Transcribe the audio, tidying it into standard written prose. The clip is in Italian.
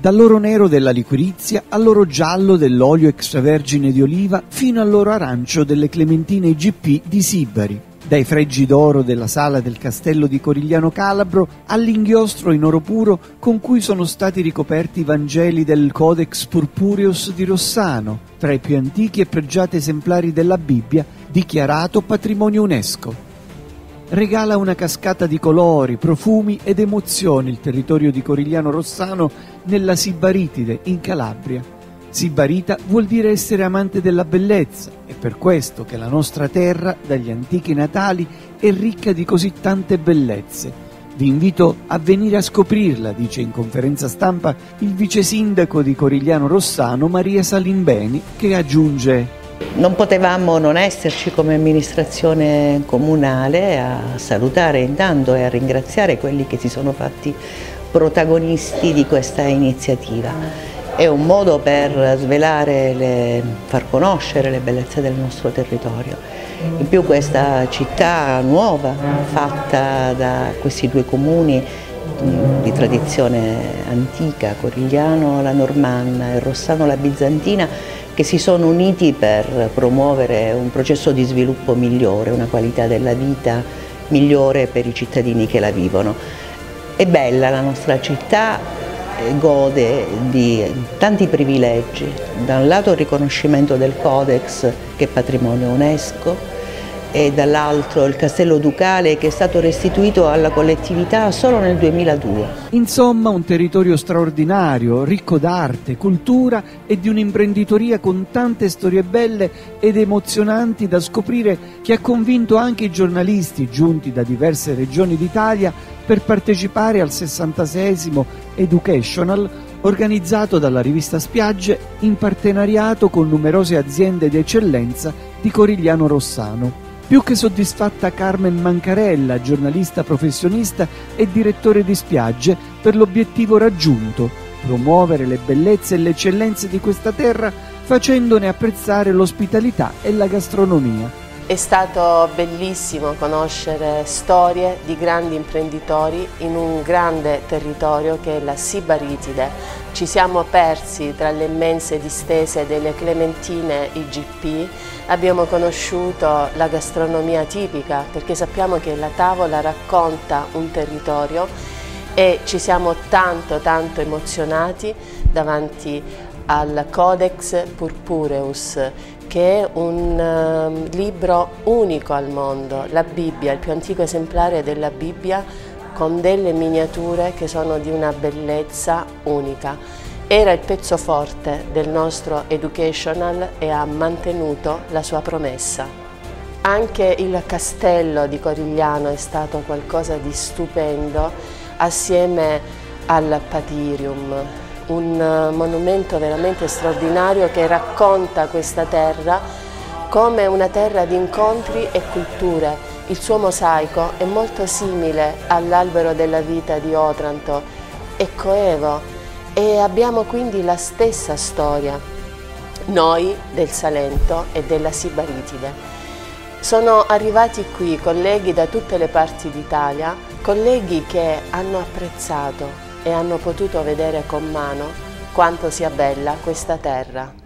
dall'oro nero della liquirizia all'oro giallo dell'olio extravergine di oliva fino all'oro arancio delle clementine IGP di Sibari, dai freggi d'oro della sala del castello di Corigliano Calabro all'inchiostro in oro puro con cui sono stati ricoperti i Vangeli del Codex Purpureus di Rossano, tra i più antichi e pregiati esemplari della Bibbia, dichiarato patrimonio UNESCO. Regala una cascata di colori, profumi ed emozioni il territorio di Corigliano Rossano nella Sibaritide, in Calabria. Sibarita vuol dire essere amante della bellezza, è per questo che la nostra terra, dagli antichi natali, è ricca di così tante bellezze. Vi invito a venire a scoprirla, dice in conferenza stampa il vice sindaco di Corigliano Rossano, Maria Salimbeni, che aggiunge: non potevamo non esserci come amministrazione comunale a salutare intanto e a ringraziare quelli che si sono fatti protagonisti di questa iniziativa. È un modo per svelare, far conoscere le bellezze del nostro territorio. In più questa città nuova, fatta da questi due comuni di tradizione antica, Corigliano la Normanna e Rossano la Bizantina, che si sono uniti per promuovere un processo di sviluppo migliore, una qualità della vita migliore per i cittadini che la vivono. È bella la nostra città, gode di tanti privilegi, da un lato il riconoscimento del Codex che è patrimonio UNESCO e dall'altro il castello ducale che è stato restituito alla collettività solo nel 2002. Insomma, un territorio straordinario, ricco d'arte, cultura e di un'imprenditoria con tante storie belle ed emozionanti da scoprire, che ha convinto anche i giornalisti giunti da diverse regioni d'Italia per partecipare al 66esimo Educational organizzato dalla rivista Spiagge in partenariato con numerose aziende d'eccellenza di Corigliano Rossano. Più che soddisfatta Carmen Mancarella, giornalista professionista e direttore di Spiagge, per l'obiettivo raggiunto: promuovere le bellezze e le eccellenze di questa terra facendone apprezzare l'ospitalità e la gastronomia. È stato bellissimo conoscere storie di grandi imprenditori in un grande territorio che è la Sibaritide. Ci siamo persi tra le immense distese delle clementine IGP, abbiamo conosciuto la gastronomia tipica, perché sappiamo che la tavola racconta un territorio, e ci siamo tanto emozionati davanti al Codex Purpureus, che è un libro unico al mondo, la Bibbia, il più antico esemplare della Bibbia, con delle miniature che sono di una bellezza unica. Era il pezzo forte del nostro Educational e ha mantenuto la sua promessa. Anche il castello di Corigliano è stato qualcosa di stupendo, assieme al Patirium, un monumento veramente straordinario che racconta questa terra come una terra di incontri e culture. Il suo mosaico è molto simile all'albero della vita di Otranto, è coevo e abbiamo quindi la stessa storia, noi del Salento e della Sibaritide. Sono arrivati qui colleghi da tutte le parti d'Italia, colleghi che hanno apprezzato e hanno potuto vedere con mano quanto sia bella questa terra.